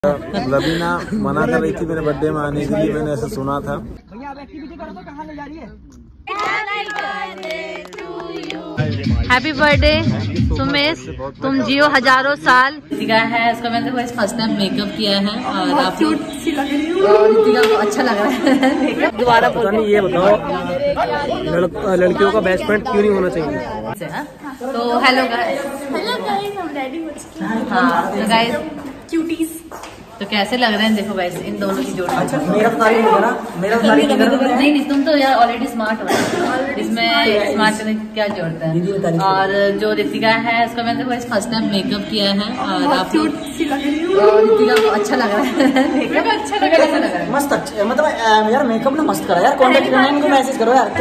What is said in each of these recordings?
रवीना मना कर रही थी मेरे बर्थडे में आने के लिए, मैंने ऐसा सुना था। भैया आप एक्टिविटी करो तो कहाँ ले जा रही है? हैप्पी बर्थडे सुमेश, तुम जियो हजारों साल। रितिका है, इसका मैंने फर्स्ट टाइम मेकअप किया है और आप रितिका को अच्छा लग रहा है मेकअप। दोबारा बोलो, ये बताओ लड़कियों का बेस्ट फ्रेंड क्यों नहीं होना चाहिए? तो हेलो गाइस, हम रेडी हो चुके हैं। हाँ तो गाइस क्यूटीज तो कैसे लग रहे हैं देखो गाइस इन दोनों की जोड़ी। अच्छा मेरा तो तारीफ नहीं करा, मेरा तो तारीफ नहीं करा। नहीं तुम तो यार ऑलरेडी स्मार्ट हो, इसमें स्मार्ट करने की क्या जरूरत है। और जो रितिका है उसका मैंने फर्स्ट टाइम मेकअप किया है और आप रितिका को अच्छा लग रहा है मेकअप। अच्छा लग रहा है, मस्त अच्छा, मतलब यार मेकअप ना मस्त करा यार। कॉन्टेक्ट करना इनको मैसेज करो यार,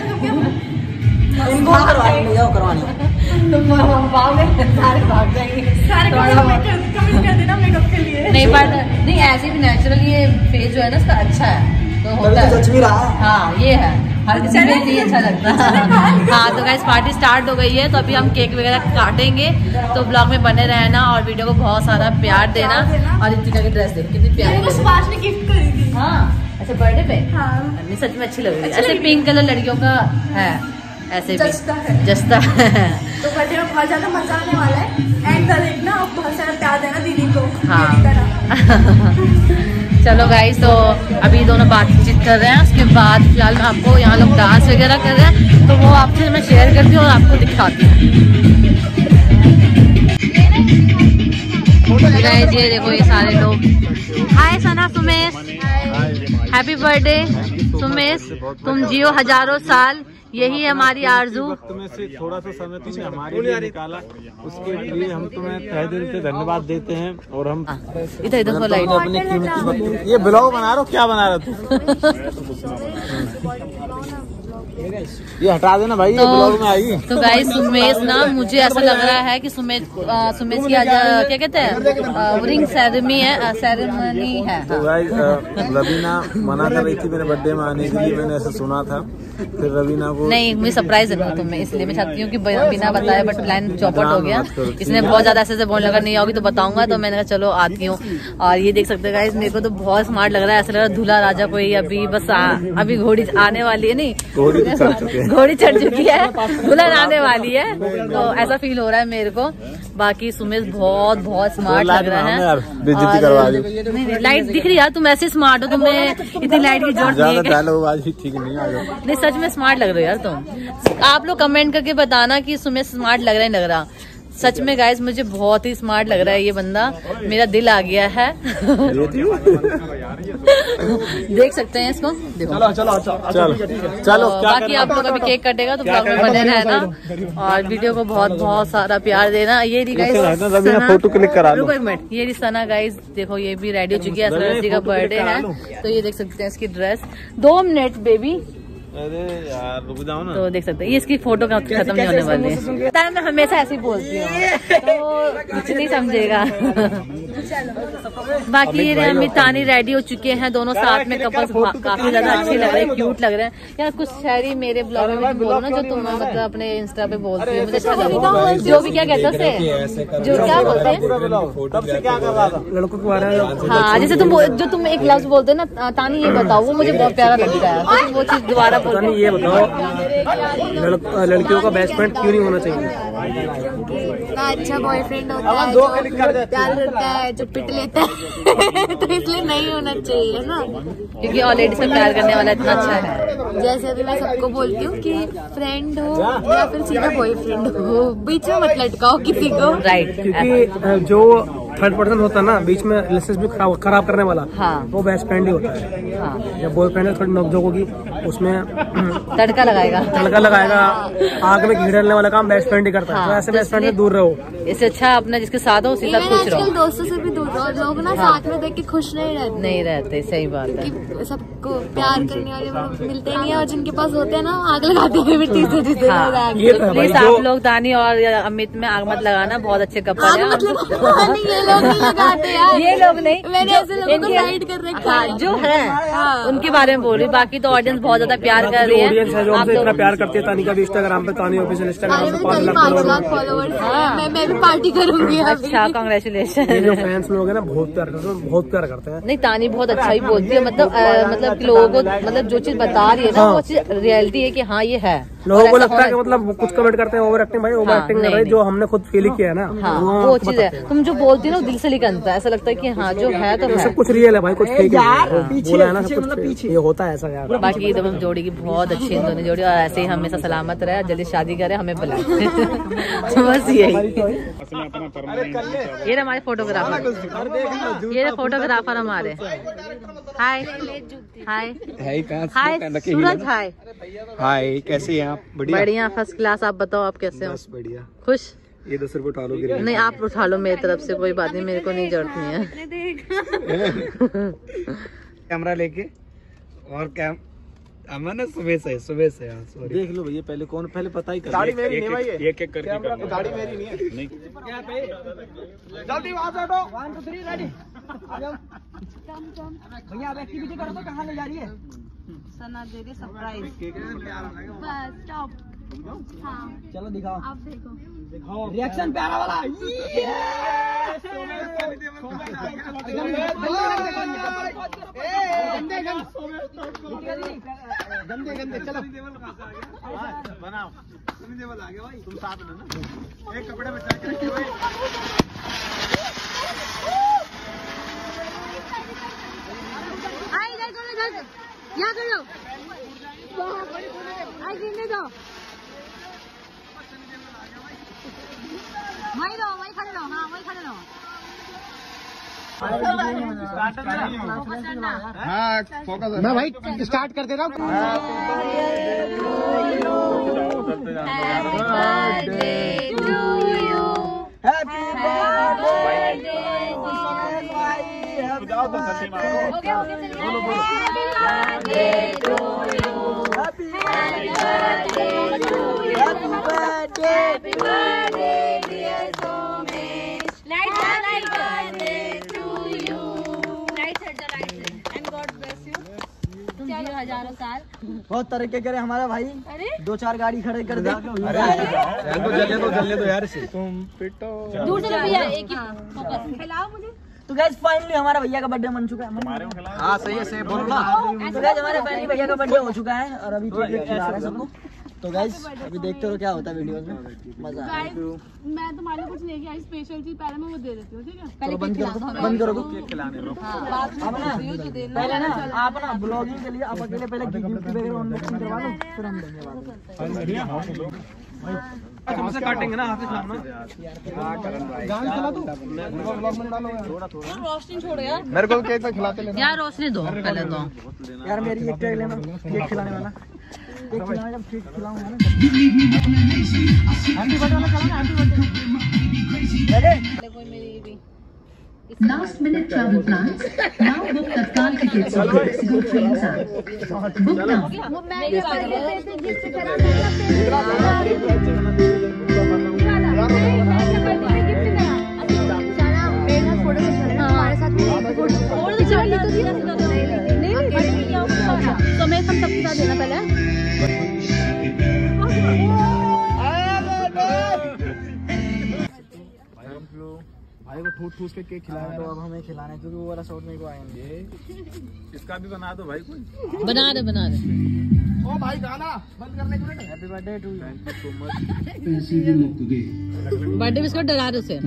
इनको करवानी जाओ करवानी। तुम सारे भाग जाएंगे, सारे कमेंट कर देना मेकअप के लिए। नहीं पर नहीं ऐसे भी नेचुरल ये फेस जो है ना उसका अच्छा है तो होता है। सच भी रहा है। हाँ ये है, हर किसी को नहीं अच्छा लगता है। हाँ तो गाइस पार्टी स्टार्ट हो गई है, तो अभी हम केक वगैरह काटेंगे, तो ब्लॉग में बने रहना और वीडियो को बहुत सारा प्यार देना। और रितिका की ड्रेस देखो कितनी प्यारी है, सुभाष ने गिफ्ट करी थी। हाँ अच्छा बर्थडे पे। हाँ नहीं सच में अच्छी लग रही है, ऐसे पिंक कलर लड़कियों का है, ऐसे भी जस्ता है। तो बर्थडे में बहुत ज्यादा मजा आने वाला है। एंड देखना आप बहुत सारा प्यार देना दीदी को। हाँ चलो गाइस, तो अभी दोनों बातचीत कर रहे हैं, उसके बाद फिलहाल मैं आपको यहाँ लोग डांस वगैरह कर रहे हैं तो वो आपसे मैं शेयर करती हूँ और आपको दिखाती हूँ। गाइस ये देखो ये सारे लोग। Hi Sana Sumesh, happy birthday Sumesh, तुम जियो हजारों साल, यही है हमारी आरजू। तुम्हें से थोड़ा सा समय तुमने हमारे लिए निकाला, उसके लिए हम तुम्हें तहे दिल से धन्यवाद देते हैं। और हम इधर देखो लाइट, अपने कीमती वक्त ये ब्लॉग बना रहा हो, क्या बना रहा तू? ये हटा देना भाई, ये ब्लॉग में आई। तो गाइस सुमेश ना, मुझे ऐसा लग रहा है कि सुमेश की आज क्या कहते हैं रिंग सेरेमनी है। तो गाइस रवीना मना कर रही थी मेरे बर्थडे में आने के लिए, मैंने ऐसा सुना था। फिर रवीना को नहीं मुझे सरप्राइज है तुम्हें, इसलिए मैं चाहती हूँ कि बिना बताए, बट प्लान चौपट हो गया। इसने बहुत ज्यादा ऐसे बोलने लगा नहीं आओगी तो बताऊंगा, तो मैंने कहा चलो आती हूँ। और ये देख सकते हैं गाइस, मेरे को तो बहुत स्मार्ट लग रहा है, ऐसा लग रहा है दूल्हा राजा कोई अभी बस अभी घोड़ी आने वाली है। नहीं घोड़ी चढ़ चुकी है, दुल्हन आने वाली है, तो ऐसा फील हो रहा है मेरे को। बाकी सुमेश बहुत बहुत स्मार्ट लग रहा है। नहीं लाइट दिख रही है, तुम ऐसे स्मार्ट हो, तुम्हें इतनी लाइट की जरूरत नहीं है। नहीं सच में स्मार्ट लग रहे हो यार तुम। आप लोग कमेंट करके बताना कि सुमेश स्मार्ट लग रहा है नहीं लग रहा। सच में गाइस मुझे बहुत ही स्मार्ट लग रहा है ये बंदा, मेरा दिल आ गया है। देख सकते हैं इसको, देखो चलो बाकी आप लोग अभी केक कटेगा तो ब्लॉग में बने रहना और वीडियो को बहुत बहुत सारा प्यार देना। ये रही गाइस फोटो क्लिक करा लो, एक मिनट, ये रही सना गाइस, देखो ये भी रेडी हो चुकी है, असलत जी का बर्थडे है तो ये देख सकते हैं इसकी ड्रेस। 2 मिनट बेबी, अरे यार रुक जाओ ना। तो देख सकते हैं ये इसकी फोटो का खत्म नहीं होने वाली है। पता है मैं हमेशा ऐसे ही बोलती हूँ तो कुछ नहीं समझेगा। बाकी ये अमित तानी रेडी हो चुके हैं, दोनों साथ में कपल्स काफी ज्यादा अच्छे लग रहे हैं, क्यूट लग रहे हैं। यार कुछ शायरी मेरे ब्लॉग में बोलो ना जो तुम मतलब अपने इंस्टा पे बोलती हो, मुझे अच्छा लगेगा। जो भी क्या कहते हैं, जो क्या बोलते हैं लड़कों के बारे में, हाँ जैसे तुम जो तुम एक लफ्ज बोलते हो ना तानी, ये बताओ, वो मुझे बहुत प्यारा लगता है, तो वो चीज दोबारा ये बताओ लड़कियों का बेस्ट फ्रेंड क्यों नहीं होना चाहिए? इतना अच्छा बॉयफ्रेंड होता है जो प्यार करता है, जो पिट लेता है तो इसलिए नहीं होना चाहिए ना, क्योंकि ऑलरेडी से प्यार करने वाला इतना अच्छा है। जैसे अभी मैं सबको बोलती हूँ कि फ्रेंड हो या फिर सीधा बॉयफ्रेंड हो, बीच में मत लटकाओ किसी को। राइट, क्योंकि जो थर्ड पर्सन होता है ना बीच में रिलेशनशिप खराब करने वाला, हाँ वो बेस्ट फ्रेंड ही होता है। हाँ जब बॉयफ्रेंड थोड़ी नोकझोंक होगी उसमें तड़का लगाएगा आग में घी डालने वाला काम बेस्ट फ्रेंड ही करता है। हाँ, तो ऐसे बेस्ट फ्रेंड से दूर रहो, इससे अच्छा अपना जिसके साथ हो उसी साथ खुश रहो। दोस्तों से भी दूर रहो, लोग ना साथ में देख के खुश नहीं रहते। सही बात है, कि सबको प्यार करने वाले मिलते नहीं है और जिनके पास होते हैं ना आग लगाते हैं मिट्टी से। प्लीज आप लोग तानी और अमित में आग मत लगाना, बहुत अच्छे कपल है। ये लोग नहीं लगाते यार, ये लोग नहीं, मैंने ऐसे लोगों को गाइड कर रखा है जो है उनके बारे में बोल रही। बाकी तो ऑडियंस बहुत ज्यादा प्यार कर रही है, ऑडियंस है जो हमसे इतना प्यार करती है। तानी का भी इंस्टाग्राम पे, तानी ऑफिशियल इंस्टाग्राम पे 5 लाख फॉलोवर्स है। मैं भी पार्टी करूंगी। अच्छा कांग्रेचुलेशन। जो फैंस लोग लोग हैं ना बहुत प्यार करते हैं। नहीं तानी बहुत अच्छा ही बोलती है, मतलब लोगों को मतलब जो चीज बता रही है ना वो चीज रियलिटी है कि हाँ ये है। लोगों को लगता है कि मतलब कुछ कमेंट करते हैं ओवर एक्टिंग, भाई ओवर एक्टिंग कर रहे हैं, जो हमने खुद फील किया है ना वो चीज है। तुम जो बोलती है ना दिल से निकलता है, ऐसा लगता है कि हाँ जो है तो है। सब कुछ रियल है भाई, कुछ फेक नहीं बोला है ना, सब कुछ ये होता है ऐसा यार। बाकी एकदम जोड़ी की बहुत अच्छी है दोनों जोड़ी, और ऐसे ही हमेशा सलामत रहे, जल्दी शादी करे, हमें बुलाए। बस यही। ये हमारे फोटोग्राफर, ये फोटोग्राफर हमारे। हाय हाय हाय सूरज, हाय हाय, कैसे हैं आप? बढ़िया फर्स्ट क्लास। आप बताओ आप कैसे हो? बस बढ़िया। खुश? ये 10 रुपए उठा लो। नहीं आप उठा लो मेरी तरफ से, कोई बात नहीं, मेरे को नहीं जरूरत नहीं है। कैमरा लेके और ना सुबह से सॉरी देख लो भैया, पहले कौन पहले पता ही कर। दाढ़ी मेरी नहीं भाई, एक एक करके दाढ़ी मेरी नहीं है। नहीं जल्दी वहां से हटो। 1 2 3 रेडी। आ जाओ भैया, अब एक्टिविटी करो तो कहां ले जा रही है? सना दे दे सरप्राइज। बस स्टॉप। हाँ चलो दिखाओ, आप देखो रिएक्शन प्यारा वाला। गंदे चलो बनाओ। आ गया भाई, तुम साथ में ना एक कपड़े में चल के रखिए भाई। यहाँ कर लो, गिरने दो, वही रहो, वही खड़े रहो। हाँ वही खड़े रहो। हाँ फोकस। मैं भाई स्टार्ट कर दे रहा हूँ। हजारों साल बहुत तरक्की करे हमारा भाई। 2-4 गाड़ी खड़े कर दे। जलने दो यार इसे। तुम पिटो दूर से भैया, एक ही फोकस खिलाओ मुझे। तो गाइस फाइनली हमारा भैया का बर्थडे बन चुका है। हाँ सही है, सही बोलो ना। तो गाइस हमारे फाइनली भैया का बर्थडे हो चुका है और अभी केक खिला रहे हैं सबको। तो गाइस अभी देखते रहो क्या होता है वीडियो में, मजा आएगा। मैं तुम्हारे लिए कुछ लेके आई स्पेशल चीज, पहले मैं वो दे देती हूँ, ठीक है? पहले बंद करो दो केक खिलाने लो। पहले ना आप ना ब्लॉगिंग के लिए आप अकेले पहले गिफ्ट वगैरह अनबॉक्सिंग करवा लो, फिर हम देंगे। तुमसे काटेंगे ना, हाथ से खिलाना। गान खिला दो, ब्लॉग में डालो थोड़ा। रोशनी छोड़ो यार, मेरे को केक तो खिलाते लेना यार। रोशनी दो पहले दो यार, मेरी एक केक लेना, केक खिलाने वाला। केक खिलाने जब केक खिलाऊंगा ना, हैप्पी बर्थडे वाला खिलाना, हैप्पी बर्थडे। रेडी? कोई मेरी भी Last minute travel plans. Now book Tatkal tickets of Mexico trains app. Book now. तो मैं सब सबके साथ देना पहले। भाई को ठूस के केक खिलाना, तो अब हमें खिलाना है क्योंकि वो वाला शॉट मेरे को आएंगे। इसका भी बना दो भाई, कोई बना दे ओ भाई गाना बंद करने के लिए। Happy birthday to you. Birthday biscuit डरा दो उसे।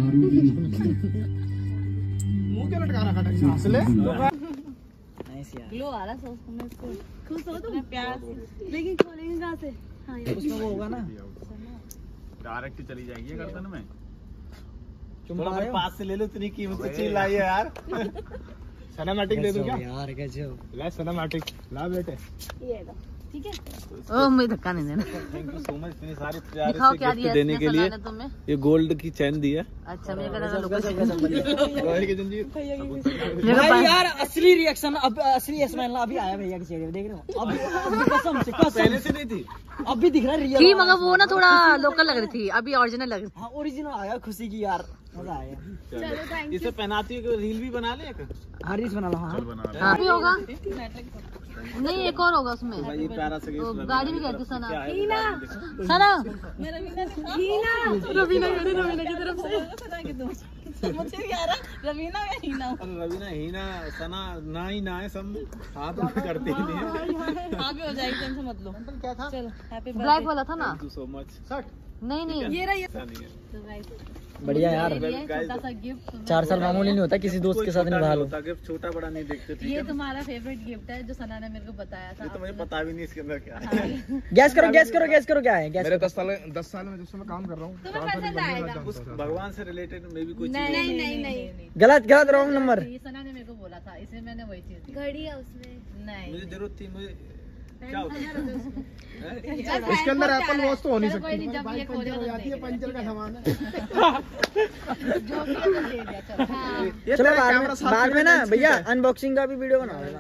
मुंह क्यों लटका रखा था असले? नाइस यार, ग्लो आ रहा है सोच में इसको। खुश हो तुम? प्यार लेकिन खोलेंगे कहाँ से? हाँ उसमें वो होगा ना, डायरेक्ट चली जाएगी गर्दन में। चुम्मा पास से ले लो, इतनी कीमत की चीज लाई है यार। सिनेमैटिक दे दूं क्या यार? कैसे हो? ले सिनेमैटिक ला बेटे, ये लो, ठीक है? ओह मुझे धक्का नहीं देना। थैंक यू सो मच इतनी सारी दिखाओ क्या गिफ्ट दिया देने के लिए। तुम्हें ये गोल्ड की चैन दी है। अच्छा मेरे को लगा लोहे की जंजीर। मेरे भाई यार असली रिएक्शन, अब असली स्माइल अभी आया भैया के चेहरे पे, देख रहे हो? अभी कसम से पहले से नहीं थी, अभी दिख रहा है रियल थी, मगर वो ना थोड़ा लोकल लग रही थी, अभी ओरिजिनल लग रही हाँ ओरिजिनल आया, खुशी की यार, मजा आया। चलो थैंक इसे पहनाती है कि रील भी बना ले। हाँ रील्स बना लो। हाँ हाँ भी होगा, नहीं एक और होगा उसमें। भाई ये प्यारा सा तो गाड़ी भी कहती सना। हीना, सना हीना, रवीना की तरफ से मुझे नहीं आ रहा रवीना या हीना। रवीना हीना सना ना ही ना है, सब हाथ में करते ही नहीं है। हाँ भी हो जाएगी, टेंशन मत लो। क्या था? चलो हैप्पी ब्लैक वाला था ना। Thank you so much. नहीं नहीं ये रहा ये। बढ़िया यार, छोटा सा गिफ्ट 4 साल मामूली नहीं होता किसी दोस्त के साथ निभा लो। गिफ्ट छोटा बड़ा नहीं देखते। ये तुम्हारा फेवरेट गिफ्ट है जो सना ने मेरे को बताया था। तो मुझे पता भी नहीं इसके अंदर क्या है। गैस करो क्या है? गैस मेरे 10 साल में जब से मैं काम कर रहा हूँ, तुम्हें पसंद आएगा। उस भगवान से रिलेटेड में भी कुछ नहीं गलत रॉन्ग नंबर। ये सना ने मेरे को बोला था, इसलिए मैंने वही चीज दी। घड़ी है उसमें। नहीं मुझे जरूरत थी। मुझे क्या होता है? इसके अंदर एप्पल वॉच तो हो नहीं कोई सकती। नहीं, जब ये खोले हो जाती है पंचर का सामान है। जो भी है तो दे दिया। चलो हाँ। चलो बाद में ना भैया अनबॉक्सिंग का भी वीडियो बना लेना।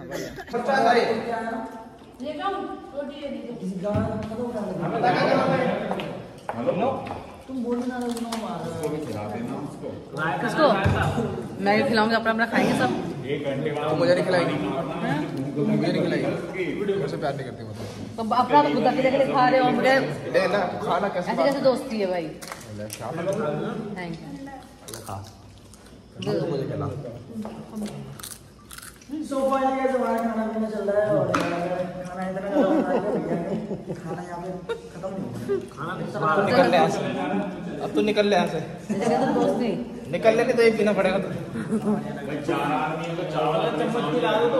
किसको मैं खिलाऊंगी, अपना खाएंगे सब। मुझे नहीं खिलाएगी, मुझे नहीं खिलाएगी, मुझसे प्यार नहीं करती वो तो अपना खुद अकेले खा रहे हो मुझे। ना खाना कैसे ऐसे कैसे दोस्ती है भाई। Thank you. सोफा ये हमारा खाना पीना चल रहा है और खाना इतना खाना यहाँ पे खत्म नहीं होगा। निकल ले यहाँ से, अब तू निकल ले यहाँ से। दोस्त नहीं निकल ले, नहीं तो एक पीना पड़ेगा।